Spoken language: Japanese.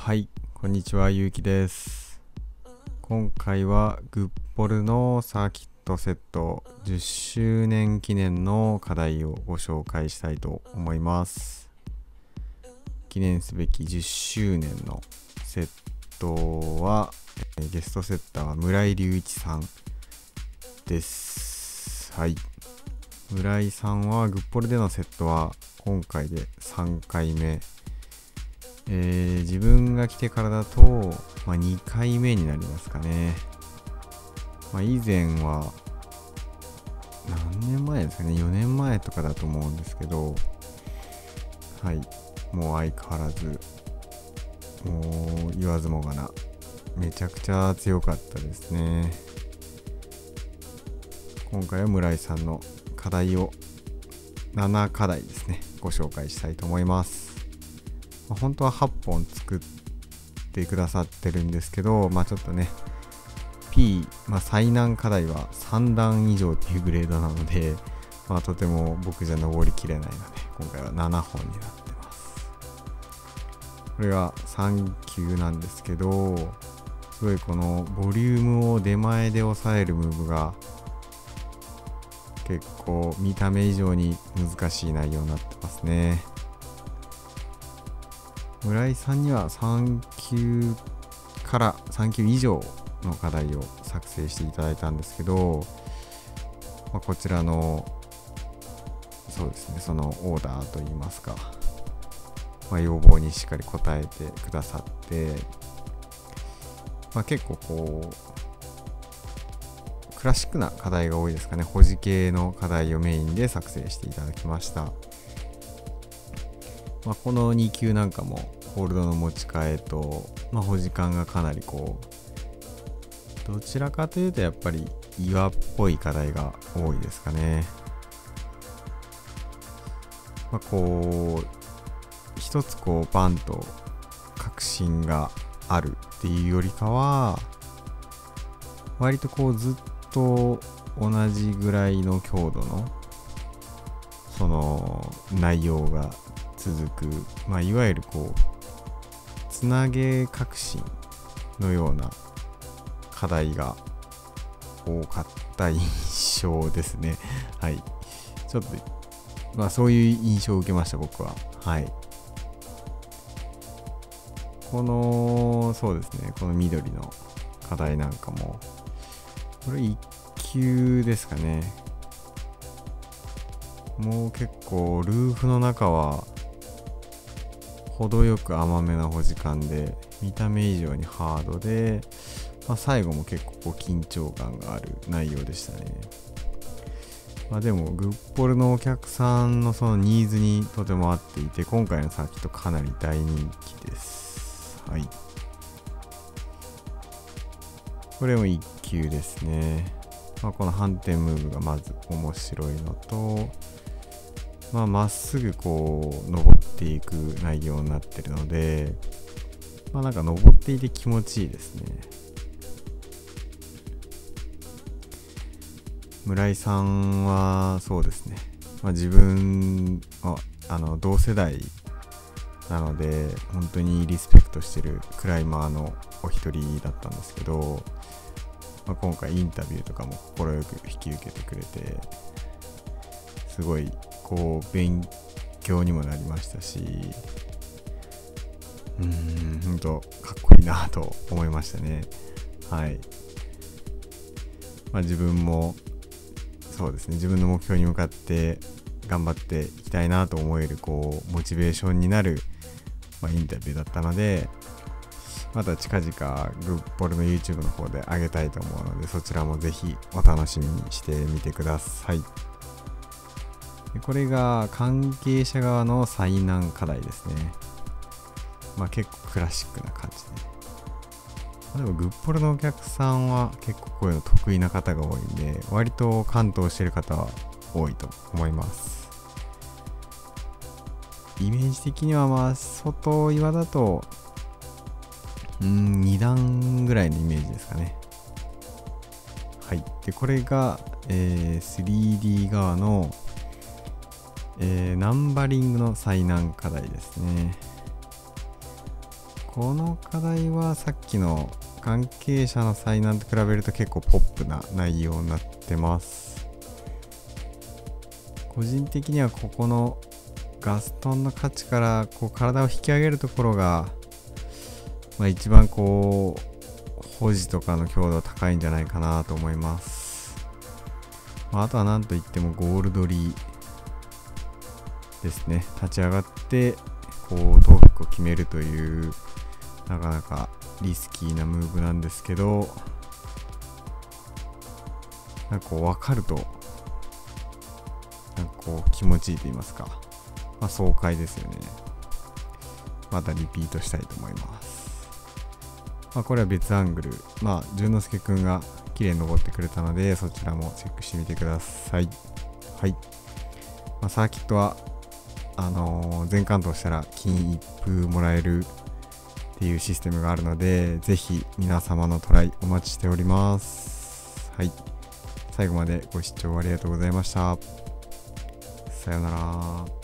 はい、こんにちは、ゆうきです。今回はグッポルのサーキットセット10周年記念の課題をご紹介したいと思います。記念すべき10周年のセットは、ゲストセッターは村井隆一さんです。はい。村井さんはグッポルでのセットは今回で3回目。自分が来てからだと、2回目になりますかね。以前は何年前ですかね、4年前とかだと思うんですけど、はい、もう相変わらずもう言わずもがなめちゃくちゃ強かったですね。今回は村井さんの課題を7課題ですね、ご紹介したいと思います。本当は8本作ってくださってるんですけど、ちょっとね 最難課題は3段以上っていうグレードなので、とても僕じゃ登りきれないので今回は7本になってます。これが3級なんですけど、すごいこのボリュームを出前で抑えるムーブが結構見た目以上に難しい内容になってますね。村井さんには3級から3級以上の課題を作成していただいたんですけど、こちらのそうですね、そのオーダーといいますか、要望にしっかり応えてくださって、結構こうクラシックな課題が多いですかね。保持系の課題をメインで作成していただきました。この2級なんかもホールドの持ち替えと、保持感がかなりこうどちらかというとやっぱり岩っぽい課題が多いですかね。こう一つこうバンと確信があるっていうよりかは、割とこうずっと同じぐらいの強度のその内容が続く、いわゆるこうつなげ革新のような課題が多かった印象ですね。はい、ちょっとそういう印象を受けました、僕は。はい。そうですね、この緑の課題なんかもこれ1級ですかね。もう結構ルーフの中は程よく甘めな保持感で見た目以上にハードで、最後も結構こう緊張感がある内容でしたね。でもグッポルのお客さんのそのニーズにとても合っていて、今回のサーキットかなり大人気です。はい。これも1級ですね。この反転ムーブがまず面白いのと、まっすぐこう登っていく内容になってるので、なんか登っていて気持ちいいですね。村井さんはそうですね、自分は同世代なので本当にリスペクトしてるクライマーのお一人だったんですけど、今回インタビューとかも快く引き受けてくれて、すごいこう勉強にもなりましたし、本当かっこいいなと思いましたね。はい。自分もそうですね、自分の目標に向かって頑張っていきたいなと思えるこうモチベーションになる、インタビューだったので、また近々グッポルの YouTube の方で上げたいと思うので、そちらもぜひお楽しみにしてみてください。これが関係者側の最難課題ですね。結構クラシックな感じで、でもグッポルのお客さんは結構こういうの得意な方が多いんで、割と関東してる方は多いと思います。イメージ的には外岩だと2段ぐらいのイメージですかね。はい。でこれが、3D 側のナンバリングの最難課題ですね。 この課題はさっきの関係者の災難と比べると結構ポップな内容になってます。個人的にはここのガストンの価値からこう体を引き上げるところが、一番こう保持とかの強度高いんじゃないかなと思います。あとは何といってもゴールドリーですね。立ち上がってこうトークを決めるというなかなかリスキーなムーブなんですけど、なんかこう分かるとなんかこう気持ちいいと言いますか、爽快ですよね。またリピートしたいと思います。これは別アングル、淳之介くんが綺麗に登ってくれたので、そちらもチェックしてみてください。はい。サーキットは全完登したら金一封もらえるっていうシステムがあるので、ぜひ皆様のトライお待ちしております。はい。最後までご視聴ありがとうございました。さようなら。